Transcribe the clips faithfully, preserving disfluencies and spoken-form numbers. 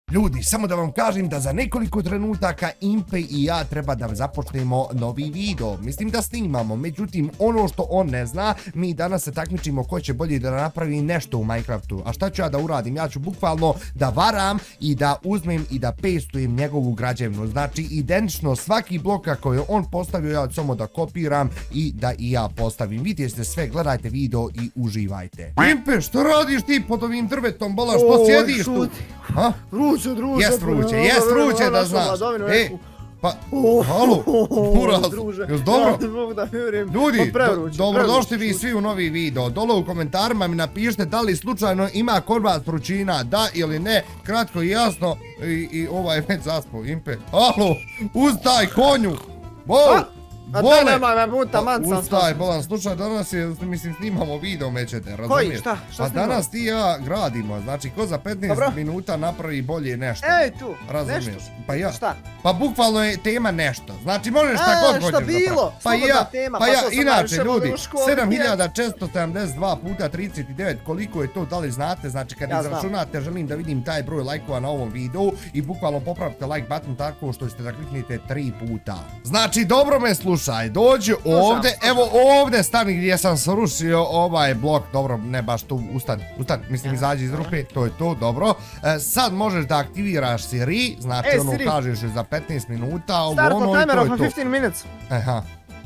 Ljudi, samo da vam kažem da za nekoliko trenutaka Impe i ja treba da započnemo novi video. Mislim da snimamo, međutim ono što on ne zna, mi danas se takmičimo ko će bolje da napravi nešto u Minecraftu. A šta ću ja da uradim? Ja ću bukvalno da varam i da uzmem i da pestujem njegovu građevinu. Znači identično svaki blok kako je on postavio, ja ću samo da kopiram i da i ja postavim. Vidite sve, gledajte video i uživajte. Impe, što radiš ti pod ovim drvetom, bola, što sjediš tu? Ha? Vruće, vruće. Jest vruće, jest vruće da znaš. E, pa, halo, Buraz, jes dobro? Ljudi, dobrodošli vi svi u novi video. Dole u komentarima mi napišite da li slučajno ima kod vas vrućina, da ili ne, kratko i jasno. I ovaj već zaspao, Impe. Halo, ustaj konju. Wow. A to nemoj me puta, man sam Ustaj, bolan, slušaj, danas je, mislim, snimamo video, mećete, razumiješ? Koji, šta, šta snimamo? A danas ti i ja gradimo, znači, ko za petnaest minuta napravi bolje nešto. Ej, tu, razumiješ? nešto. Pa ja. Šta? Pa bukvalno je tema nešto, znači, možeš šta god hoćeš napraviti. E, šta bilo? Pa ja, pa ja, inače, ljudi, sedam hiljada četiristo sedamdeset dva puta trideset devet, koliko je to, da li znate, znači, kad izračunate, želim da vidim taj broj lajkova na ovom videu i bukvalno popravite like button tako što ćete da kliknite tri puta. Znači, dobro me slušaj, dođi ovdje, evo ovdje stani gdje sam srušio ovaj blok, dobro, ne baš tu, ustani, ustani, mislim izađi iz rupe, to je to, dobro. Sad možeš da aktiviraš Siri, znači ono kažeš za petnaest minuta, ovo ono i to je to. petnaest minutes. Aha.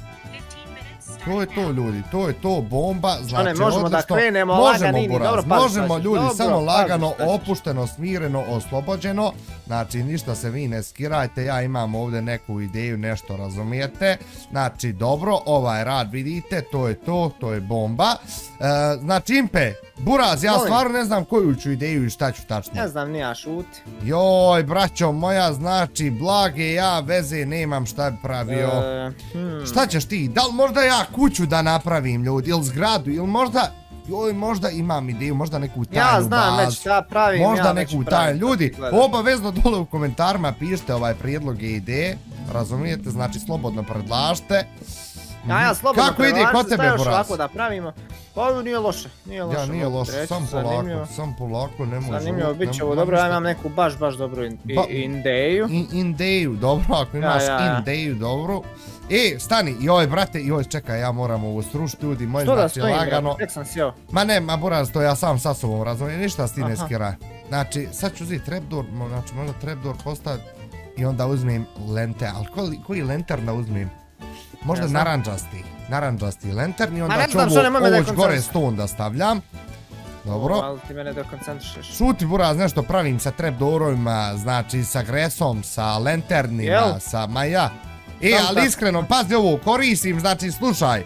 To je to, ljudi, to je to, bomba, znači odlično. Možemo da krenemo laganini, dobro pazi. Možemo, ljudi, samo lagano, opušteno, smireno, oslobođeno. Znači, ništa se vi ne skirajte, ja imam ovdje neku ideju, nešto razumijete. Znači, dobro, ovaj rad vidite, to je to, to je bomba. Znači, Impe, Buraz, ja stvarno ne znam koju ću ideju i šta ću tačno. Ne znam, nija šuti. Joj, braćo moja, znači, blage ja veze nemam šta bi pravio. Šta ćeš ti? Da li možda ja kuću da napravim, ljudi, ili zgradu, ili možda... Joj, možda imam ideju, možda neku tajnu bazu. Ja znam već šta pravim, ja već pravim. Možda neku tajnu. Ljudi, obavezno dole u komentarima pišite ovaj prijedlog i ideje. Razumijete, znači slobodno predlažite. Ja, ja, slobodno predlažite, stajoš ovako da pravimo. Pa ovo nije loše, nije loše. Ja, nije loše, sam polako, sam polako, ne može. Zanimljivo, bit će ovo dobro, ja imam neku baš, baš dobru ideju. Ideju, dobro, ako imaš ideju dobru. E, stani, joj, brate, joj, čekaj, ja moram ovo srušiti, ljudi, moj znači lagano. Tek sam sjeo. Ma ne, ma Buraz, to ja sam sa sobom razumijem, ništa s ti ne skiraj. Znači, sad ću uzeti trapdoor, znači možda trapdoor postaviti i onda uzmem lente, ali koji lantern da uzmem? Možda naranđasti, naranđasti lantern i onda ću ovo gore stone da stavljam. Dobro. Ali ti mene dekoncentrišeš. Šuti, Buraz, nešto pravim sa trapdoorovima, znači sa gresom, sa lanternima, sa, ma ja. E, ali iskreno, pazi ovo, koristim, znači, slušaj,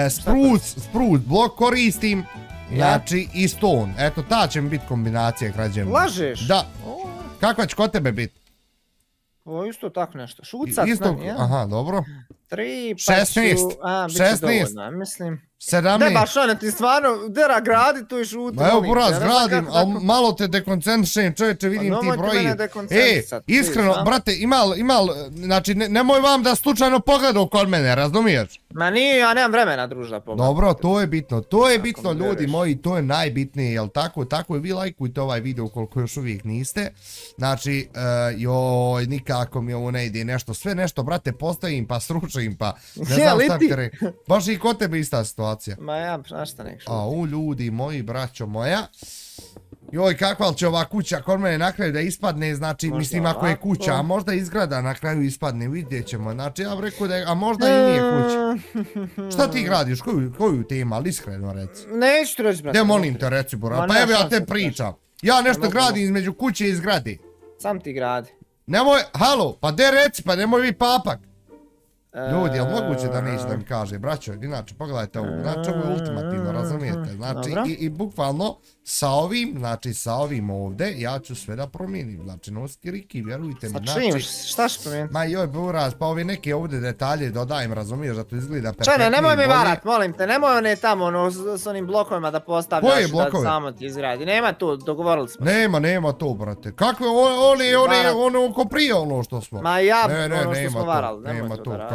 spruce blok koristim, znači, i stone. Eto, ta će mi biti kombinacija građevina. Lažeš? Da. Kakva će kod tebe biti? Ovo isto tako nešto, šucat znam, ja? Aha, dobro. Tri, pa ću, a, bit će dovoljno, mislim. sedamnaest. Ne baš ono, ti stvarno, dera gradi tu i šuti. Ma evo, Buraz, gradim, ali malo te dekoncentrišem, čovječe, vidim ti broji. E, iskreno, brate, imal, imal, znači, nemoj vam da slučajno pogledao kod mene, razumiješ? Ma nije, ja nemam vremena, druža, pogledati. Dobro, to je bitno, to je bitno, ljudi moji, to je najbitnije, jel tako, tako i vi lajkujte ovaj video koliko još uvijek niste. Znači, joj, nikako mi ovo ne ide, nešto, sve nešto, brate, postavim pa sručim pa, ne znam šta ti re. Baš i kod tebe ista situacija. Ma ja, našta nek šuti. A u ljudi moji, braćo moja. Joj, kakva će ova kuća kod mene na kraju da ispadne, znači, mislim, ako je kuća, a možda izgrada na kraju ispadne, vidjet ćemo, znači, ja bih rekao da je, a možda i nije kuća. Šta ti gradiš, koju tema, ali iskreno reci? Neću ti reći, brate. Ne, molim te, reci, Buraz, pa evo ja te pričam. Ja nešto gradim između kuće i zgrade. Sam ti gradi. Nemoj, halo, pa de reci, pa nemoj vi papak. Ljudi, jel moguće da neće da mi kaže, braćo, inače, pogledajte ovo, znači ovo je ultimativno, razumijete, znači i bukvalno sa ovim, znači sa ovim ovdje, ja ću sve da promijenim, znači noski Riki, vjerujte mi, znači... Sa čim, šta ću promijeniti? Ma joj, Buraz, pa ovi neke ovdje detalje dodajem, razumiješ, da to izgleda perfektnije. Čene, nemoj mi varat, molim te, nemoj one tamo, ono, s onim blokovima da postavljaš, da samo ti izgradi, nema tu, dogovorili smo. Nema, nema to, brate, kakve, oni, oni, ono, ko prije ono što smo. Ma ja, ono što smo varali, nemoj to da radi.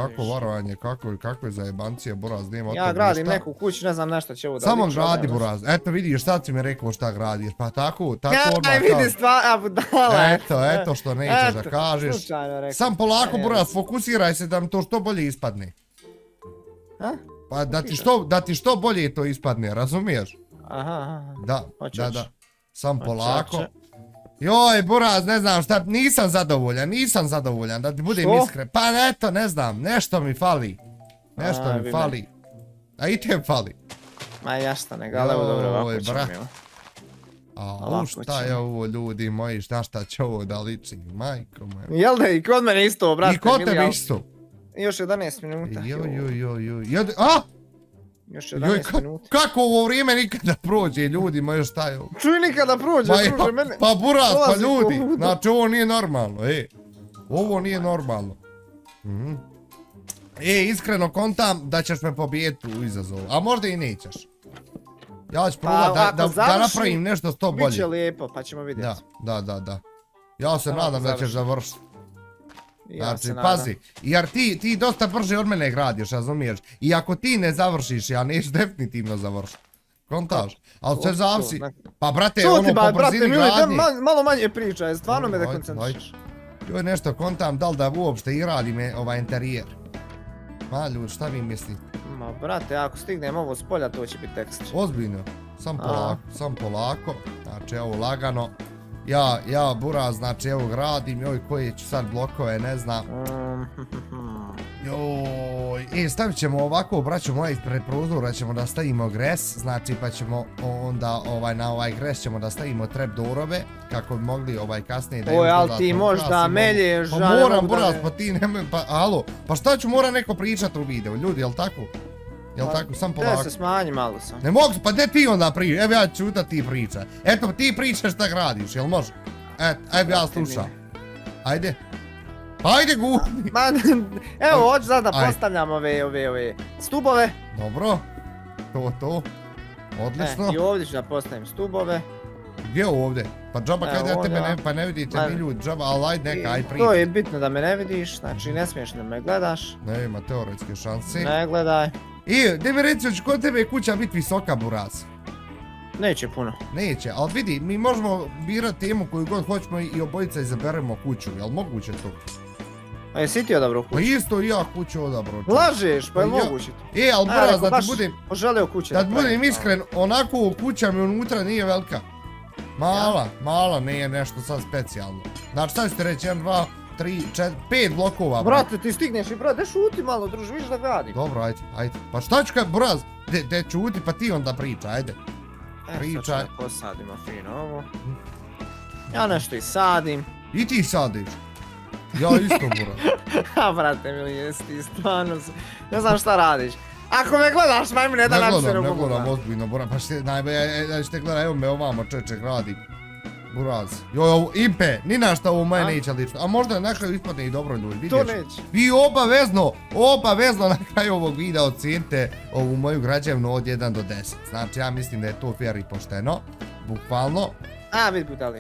kako varovanje, kako, kako je zajebancija, Buraz, nema o tom Ja gradim neku kuću, ne znam nešto će ovo da Samo gradi, Buraz, eto vidiš, sad si mi rekao šta gradiš, pa tako, tako odmah kažem. Ja, vidi stvar, a budala. Eto, eto što nećeš da kažeš. Sam polako, Buraz, fokusiraj se da mi to što bolje ispadne. Pa da ti što bolje to ispadne, razumiješ? Aha, aha. Da, da, da. Sam polako. Joj, Buraz, ne znam šta, nisam zadovoljan, nisam zadovoljan, da ti budem iskren. Pa eto, ne znam, nešto mi fali. Nešto mi fali. A i te fali. Ma jašta, nego, ali evo dobro, ovako ćemo milo. A u šta je ovo, ljudi moji, šta šta će ovo da liči, majko moja. Jel da, i kod mene isto, brate. I kod tebe isto. Još jedanaest minuta. Joj, joj, joj, joj, a? Još jedanaest minuta. Kako ovo vrijeme nikada prođe, ljudi moji, šta je ovo? Čuj, nikada prođe, druže, mene. Pa Buraz, pa ljudi, znači ovo nije normalno, e. Ovo nije normalno. E, iskreno kontam da ćeš me pobijediti u izazovu, a možda i nećeš. Ja ću probati da napravim nešto sto bolje. Biće lijepo, pa ćemo vidjeti. Da, da, da. Ja se nadam da ćeš završiti. Znači, pazi, jer ti dosta brže od mene gradiš, razumiješ? I ako ti ne završiš, ja neću definitivno završiti. Kontaž. Ali sve zavisi. Pa brate, ono po brzini gradnje. Malo manje priča, stvarno me dekoncentriš. Joj, nešto kontam, da li da uopšte i radi me ovaj interijer. Ma ljudi, šta vi mislite? Ma brate, ako stignem ovo s polja, to će biti tekst. Ozbiljno, sam polako, sam polako. Znači, evo lagano. Ja, ja, Buraz, znači evo gradim, joj koje ću sad blokove, ne znam. Joj, e, stavit ćemo ovako, braćo moja, ispred prozora ćemo da stavimo gres, znači pa ćemo onda na ovaj gres ćemo da stavimo trapdoorove, kako bi mogli ovaj kasnije da... Oj, ali ti možda melješ, pa moram, Buraz, pa ti nemoj, pa alo, pa šta ću mora neko pričat u videu, ljudi, jel tako? Jel tako, sam polako. Da se smanji malo sam. Ne mogu, pa gdje ti onda pričaš? Evo ja ću da ti priča. Eto, ti pričaš šta gradiš, jel može? Evo ja slušam. Ajde. Ajde gurni. Evo, hoću sad da postavljam ove, ove, ove stubove. Dobro. To, to. Odlično. I ovdje ću da postavim stubove. Gdje ovdje? Pa džaba kaj da tebe ne, pa ne vidite ni ljudi, džaba, ali ajde neka, aj priča. To je bitno da me ne vidiš, znači ne smiješ da me gledaš. Ne ima teoretske šanse. Ne gledaj. I, gdje mi reći, hoće kod tebe kuća biti visoka, Buraz? Neće puno. Neće, ali vidi, mi možemo birati temu koju god hoćemo i obojica izaberemo kuću, jel moguće to? A jesi ti odabrao kuću? Pa isto i ja kuću odabrao. Lažeš, pa je moguće to. E, ali Buraz, da ti budem... Poželeo kuće. Da ti budem iskren, onako kuća mi unutra nije velika. Mala, mala, nije nešto sad specijalno. Znači, sad ćete reći, jedan, dva, tri, četiri, pet blokova. Brate, ti stigneš i brate, šuti malo, druži, vidiš da gradim. Dobro, ajde, ajde. Pa šta ću kad, Buraz, de čuti, pa ti onda priča, ajde. Pričaj. E, sad ću da posadimo fino ovo. Ja nešto i sadim. I ti sadiš? Ja isto, Buraz. A, brate, mili, jesi ti stvarno, ne znam šta radiš. Ako me gledaš, majmune, da nam se ne gledam, ne gledam, ozbiljno, Buraz, pa što najbolje, da ćete gledati, evo me ovamo čeče gradim. Buraz. Joj, Impe, ni na šta ovo moje neće lično, a možda na kraju ispadne i dobro ljudi, vidiš? To neće. Vi obavezno, obavezno na kraju ovog videa ocenite ovu moju građevnu od jedan do deset. Znači, ja mislim da je to fair i pošteno, bukvalno. A, vidi budali.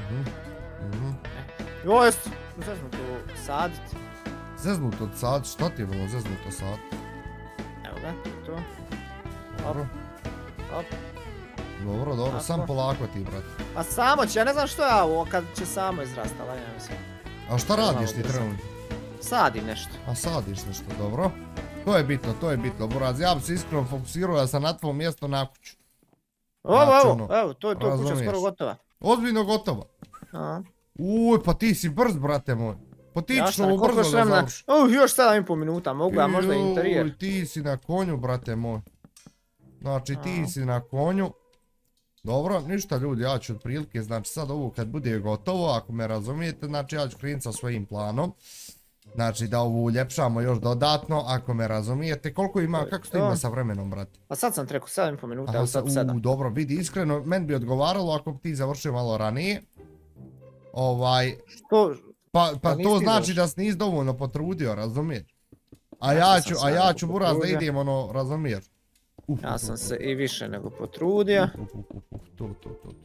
Joj, zeznuto sadit. Zeznuto sadit, što ti je bilo zeznuto sadit? Evo ga, to to. Dobro. Hop. Dobro, dobro, sam polako ti, brate. A samo će, ja ne znam što je ovo, kad će samo izrasta, ali ja mislim. A šta radiš ti trenutno? Sadim nešto. A sadiš nešto, dobro. To je bitno, to je bitno, Buraz, ja bi se iskreno fokusirao da sam na tvojom mjestu na kuću. Ovo, evo, evo, to je to, kuća skoro gotova. Ozbiljno gotova? Uj, pa ti si brz, brate moj. Pa ti ćeš ovo brzo da završi. Uh, još sedam i pol minuta, mogu ja možda interijer. Uj, ti si na konju, brate moj. Znači, ti si na konju. Dobro, ništa ljudi, ja ću otprilike, znači sad ovo kad bude gotovo, ako me razumijete, znači ja ću krenuti sa svojim planom. Znači da ovo uljepšamo još dodatno, ako me razumijete. Koliko ima, kako ste ima sa vremenom, brate? Pa sad sam treko sedam i pol minuta, evo sad sedam. Dobro, vidi, iskreno, meni bi odgovaralo ako bi ti završio malo ranije. Ovaj... Pa to znači da si nisi dovoljno potrudio, razumiješ? A ja ću, Buraz, da idem, ono, razumiješ? Ja sam se i više nego potrudio.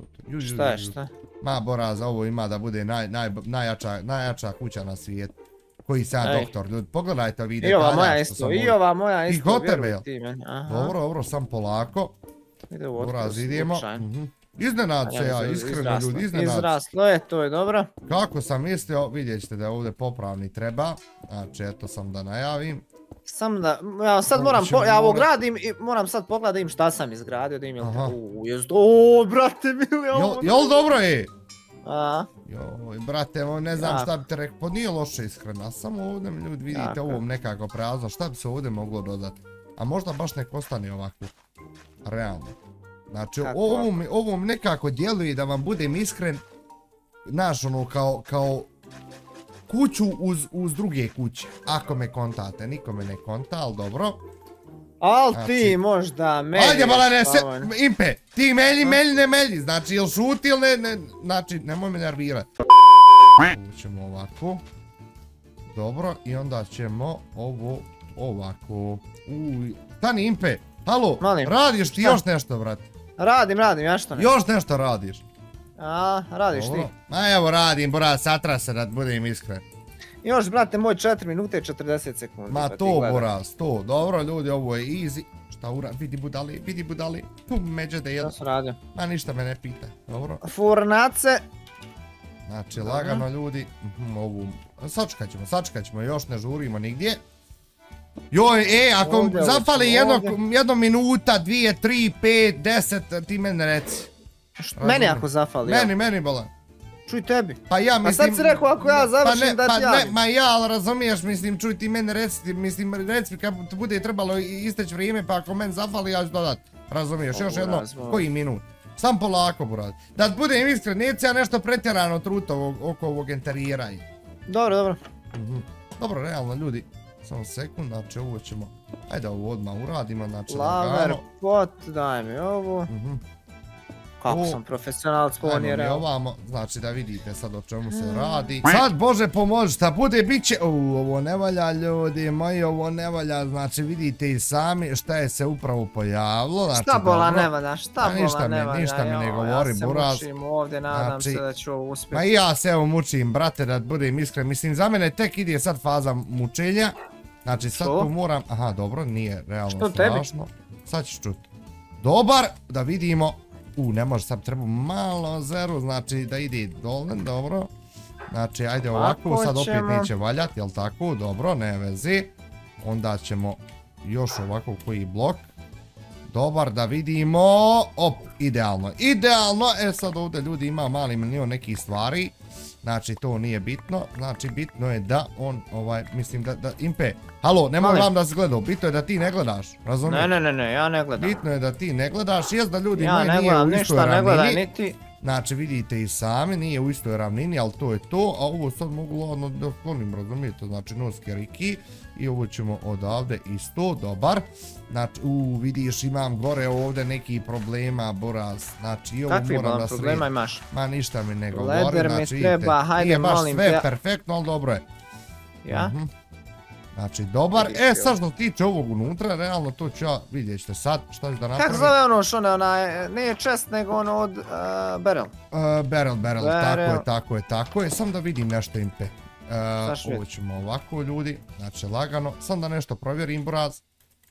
Šta je, šta? Ma, Buraz, ovo ima da bude najjača kuća na svijetu. koji sam ja doktor, ljudi, pogledajte ovi detalja. I ova moja isto, i ova moja isto. I kod tebe, jel? Dobro, dobro, sam polako. Uraz, idemo. Iznenad se ja, iskreno ljudi, iznenad. Izraslo je, to je dobro. Kako sam mislio, vidjet ćete da je ovdje popravni treba. Znači, eto sam da najavim. Sam da, ja sad moram, ja ovo gradim i moram sad pogledat im šta sam izgradio, da im je... Uuu, jest, ooo, brate mili, ovo... Jel dobro je? A? Joj, brate, ne znam šta bi te rekao, pa nije loše iskreno, samo ovdje ljudi vidite ovom nekako prazno, šta bi se ovdje moglo dodati? A možda baš nek ostane ovako, realno. Znači, ovom nekako djeluje da vam budem iskren, znaš ono, kao kuću uz druge kuće, ako me kontate, niko me ne konta, ali dobro. Al ti možda melji. Ajde, bala ne se, Impe, ti melji, melji, ne melji, znači ili šuti ili ne, znači nemoj me nervirati. Ovo ćemo ovako. Dobro, i onda ćemo ovo ovako. Uj, stani Impe, halo, radiš ti još nešto, brate? Radim, radim, ja što ne. Još nešto radiš? A, radiš ti. Ma evo radim, bora, satra se da budem iskren. Još, brate, moj četiri minute i četrdeset sekundi. Ma to, Boras, to. Dobro, ljudi, ovo je easy. Šta ura, vidi budali, vidi budali. Tu međe da jedno. Šta sam radio? Ma ništa me ne pita, dobro. Furnace. Znači, lagano, ljudi. Ovu, sačekat ćemo, sačekat ćemo, još ne žurimo nigdje. Joj, e, ako zapali jedno minuta, dvije, tri, pet, deset, ti mene reci. Meni ako zapali, ja. Meni, meni, bolan. Čuj tebi. Pa ja mislim... A sad si rekao ako ja završim da ti javim. Ma ja, ali razumiješ, mislim, čuj ti mene reci, mislim, reci kad bude trebalo isteći vrijeme, pa ako meni zafali, ja ću dodat. Razumiješ, još jedno, koji minut. Sam polako, brad. Da budem iskren, neće ja nešto pretjerano truta oko ovog interijera. Dobro, dobro. Dobro, realno, ljudi, samo sekund, znači ovo ćemo, ajde ovo odmah uradimo, znači... Laver, pot, daj mi ovo. Kako sam profesionalac, ko on je realno. Ovamo, znači da vidite sad o čemu se radi. Sad, Bože pomoži, šta bude, bit će... Uuu, ovo ne valja, ljudi moji, ovo ne valja, znači vidite i sami šta je se upravo pojavilo. Šta bola ne valja, šta bola ne valja, ništa mi ne govori, Buraz. Ja se mučim ovdje, nadam se da ću ovo uspjeti. Ma i ja se evo mučim, brate, da budem iskren, mislim, za mene tek ide sad faza mučenja. Znači sad tu moram, aha, dobro, nije realno strašno. Sad ćeš čuti. Dobar, da vidimo. U, ne može, sad treba malo zeru, znači da ide dole, dobro. Znači, ajde ovako, sad opet neće valjati, jel tako? Dobro, ne vezi. Onda ćemo još ovako koji blok. Dobar, da vidimo. Op, idealno, idealno. E sad ovdje ljudi ima mali milion nekih stvari. Znači, to nije bitno. Znači, bitno je da on, ovaj, mislim da, da, Impe, halo, nemoj vam da si gledao, bitno je da ti ne gledaš, razumiješ? Ne, ne, ne, ne, ja ne gledam. Bitno je da ti ne gledaš, jest da ljudi moji nije u istoj ravnini. Niti... Znači, vidite i sami, nije u istoj ravnini, ali to je to, a ovo sad mogu ladno da sklonim, razumijete, znači noske riki. I ovo ćemo odavde isto, dobar. Znači, u, vidiš, imam gore ovdje neki problema, Boraz, znači i ovo moram da sredim. Kakvi problema imaš? Ma ništa mi ne govori, znači vidite, nije baš sve perfektno, ali dobro je. Ja? Znači, dobar, e sad što tiče ovog unutra, realno to ću ja, vidjet ćete sad, šta ću da napravim. Kako zove ono što ne, onaj, nije chest, nego ono od barrel? Barrel, barrel, tako je, tako je, tako je, sam da vidim nešto Impe. Ovo ćemo ovako, ljudi, znači lagano, sam da nešto provjerim, Buraz.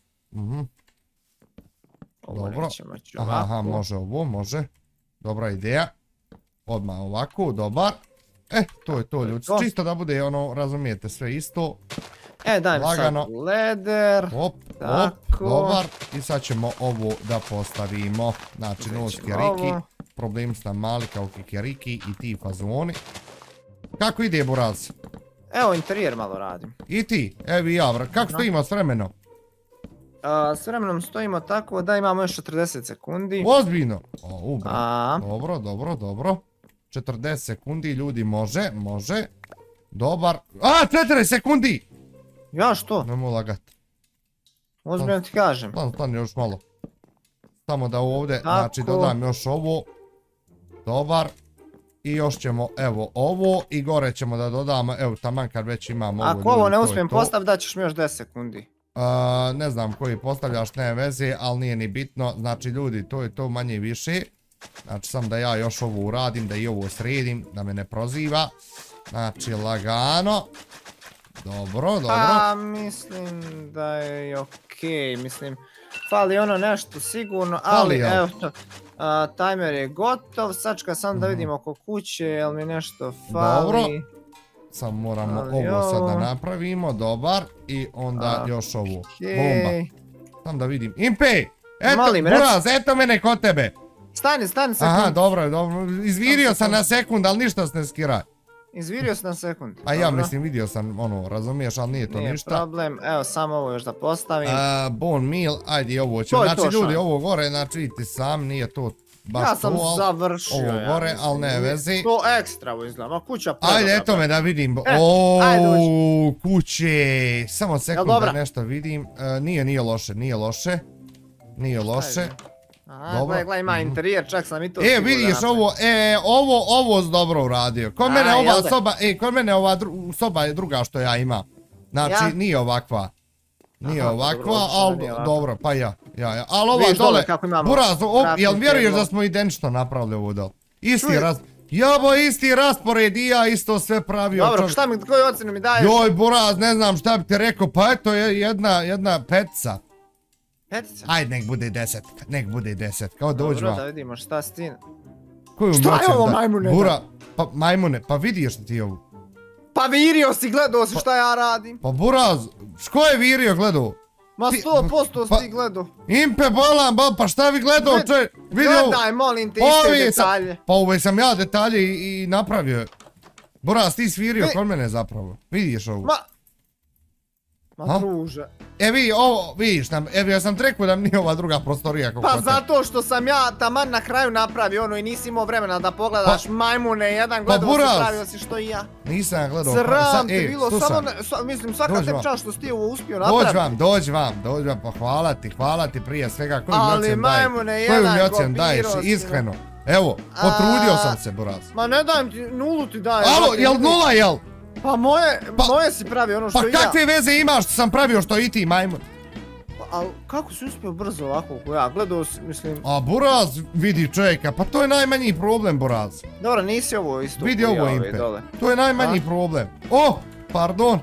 Dobro, aha, može ovo, može, dobra ideja. Odmah ovako, dobar. E, to je to, ljudi, čisto da bude ono, razumijete, sve isto. E, daj mi sad leder. Op, op, dobar. I sad ćemo ovo da postavimo. Znači, nos Kjeriki. Problem su nam mali kao Kjeriki i ti fazoni. Kako ide, Buraz? Evo, interijer malo radim. I ti? Evi ja, kako stojimo s vremenom? S vremenom stojimo tako da imamo još četrdeset sekundi. Ozbiljno? Dobro, dobro, dobro. četrdeset sekundi, ljudi, može, može. Dobar. A, četiri sekundi! Ja što? Nemo lagat. Ozbiljno ti kažem. Stani, stani još malo. Samo da ovdje, znači dodam još ovo. Dobar. I još ćemo, evo, ovo. I gore ćemo da dodamo, evo, taman kad već imamo ovo. Ako ovo ne uspijem postaviti, daćeš mi još deset sekundi. Ne znam koji postavljaš, ne veze, ali nije ni bitno. Znači, ljudi, to je to manje i više. Znači, sam da ja još ovo uradim, da i ovo sredim, da me ne proziva. Znači, lagano. Dobro, dobro. Pa, mislim da je okej, mislim, fali ono nešto sigurno, ali evo to, timer je gotov, sačka sam da vidimo oko kuće, jel mi nešto fali. Dobro, sad moramo ovo sad da napravimo, dobar, i onda još ovo, bomba. Sam da vidim, Impe, eto, Buraz, eto mene kod tebe. Stani, stani sekund. Aha, dobro, dobro, izvirio sam na sekund, ali ništa se ne skiraj. Izvirio sam na sekund. A ja mislim, vidio sam ono, razumiješ, ali nije to ništa. Nije problem, evo samo ovo još da postavim. Bone meal, ajde i ovo ćemo, znači ljudi ovo gore, znači vidite sam, nije to baš to. Ja sam završio. Ovo gore, ali ne vezi. To ekstra ovo izgleda, ma kuća predobra. Ajde, eto me da vidim, ooo, kuće, samo sekund da nešto vidim, nije, nije loše, nije loše, nije loše. Aha, gledaj, gledaj, ima interijer, čak sam i to... E, vidiš ovo, e, ovo, ovo si dobro uradio. Kod mene ova soba, e, kod mene ova soba je druga što ja imam. Znači, nije ovakva. Nije ovakva, ali dobro, pa ja, ja, ja. Ali ova dole, Buraz, jel vjeruješ da smo identično napravili ovo dole? Isti raz... Jabo, isti raspored i ja isto sve pravio. Dobro, šta mi, koju ocenu mi daješ? Joj, Buraz, ne znam šta bi ti rekao, pa eto je jedna, jedna petica. Petica? Ajde, nek bude desetka, nek bude desetka, kao dođi vam. Dobro, da vidimo šta s tim. Šta je ovo majmune? Bura, pa majmune, pa vidiš li ti ovo? Pa virio si, gledao si šta ja radim. Pa Buraz, ško je virio gledao? Ma sto posto si ti gledao. Impe bolan, bol, pa šta vi gledao? Gledaj, molim te, iste detalje. Pa ove sam ja detalje i napravio. Buraz, ti svirio kod mene zapravo, vidiš ovo. Ma, ma druže. E vi, ovo, vidiš nam, evo ja sam ti rekao da mi nije ova druga prostorija kako Pa zato što sam ja taman na kraju napravio ono i nisi imao vremena da pogledaš majmune jedan, gledao si, pravio si što i ja. Nisam gledao. Sram te bilo, samo, mislim, svaka tebi čast što si ti ovo uspio napraviti. Dođi vam, dođi vam, dođi vam, pa hvala ti, hvala ti prije svega, koju mi ocen daješ? Ali majmune jedan, kopirao si. Iskreno, evo, potrudio sam se, Buraz. Ma ne dajem ti, nulu ti dajem. Alo, jel nula, jel? Pa moje, moje si pravi ono što i ja. Pa kakve veze imaš što sam pravio što i ti, majmun? A kako si uspio brzo ovako ko ja, gledao si, mislim... A Buraz vidi čovjeka, pa to je najmanji problem, Buraz. Dobro, nisi ovo isto vidi ovo Impe, to je najmanji problem. O, pardon.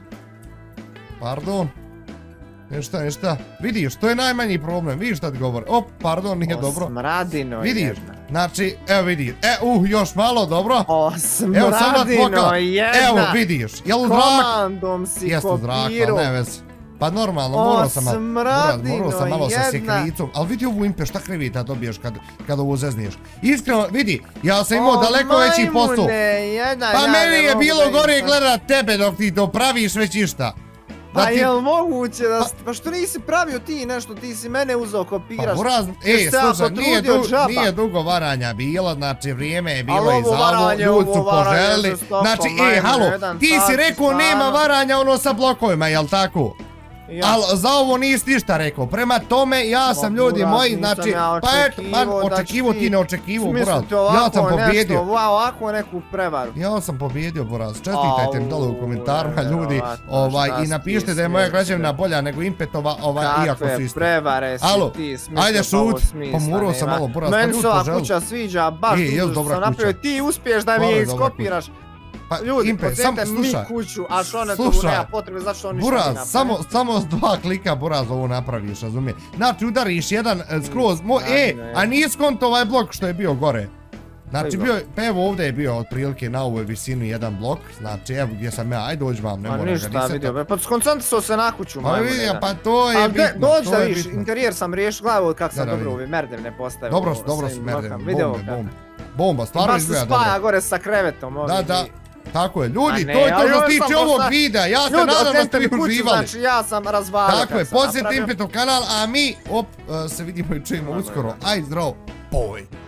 Pardon. Ništa, ništa. Vidiš, to je najmanji problem, vidiš šta ti govori. O, pardon, nije dobro. O, smradino vidiš, znači, evo vidiš. E, uh, još malo, dobro. O, smradino jedna. Evo, vidiš, jel u zrak? Komandom si kopirao. Ne vezi. Pa normalno, morao sam malo, morao sam malo sa sjekricom, ali vidi ovu Impe šta krevita dobiješ kad ovo zezniješ. Iskreno, vidi, ja sam imao daleko veći posao. Pa meni je bilo gore gledat tebe dok ti to praviš već išta. Pa jel moguće da, pa što nisi pravio ti nešto, ti si mene uzeo kopiraš. Pa Buraz, ej, slušaj, nije dugo varanja bilo, znači vrijeme je bilo i za ovo, ljudi su poželjeli. Znači, ej, halo, ti si rekao nema varanja ono sa blokovima, jel tako? Ali za ovo nisi ništa rekao, prema tome ja sam ljudi moji, znači, pa eto, očekivo ti ne očekivo, Buraz, ja sam pobjedio. Ovako neku prevaru. Ja sam pobjedio, Buraz, čestitajte mi dole u komentarima ljudi, i napišite da je moja građevina bolja nego Impetova, iako su isti. Kakve prevare si ti smislio, ajde šut, pomurao sam malo, Buraz, pa ljudi poželi. Meni se ova kuća sviđa, baš što sam napravio, ti uspiješ da mi je iskopiraš. Ljudi, podsjetite mi kuću, a što ne tu nema potrebe, zato što on ništa ne napravi. Buraz, samo s dva klika, Buraz, ovo napraviš, razumije. Znači, udariš jedan skroz, e, a nije skonto ovaj blok što je bio gore. Znači, evo ovdje je bio otprilike na ovoj visini jedan blok, znači, evo gdje sam ja, ajde dođi vam, ne moram ga nisati. Pa ništa, vidio, pa skoncentrisao se na kuću, majmo. Pa vidio, pa to je bitno, dođi da viš, interijer sam riješio, gledaj kak sam dobro ove merdevne postavio. Dobro su, dobro su merdevne, bombe, bomba, stvarno izgleda dobro. Baš se spaja gore sa krevetom, da, da. Tako je, ljudi, to je to što se tiče ovog videa, ja se nadam da ste vi uživali. Znači ja sam razvalio. Tako je, posjetite Impetov kanal, a mi, op, se vidimo i čujemo uskoro, aj zdravo, boj.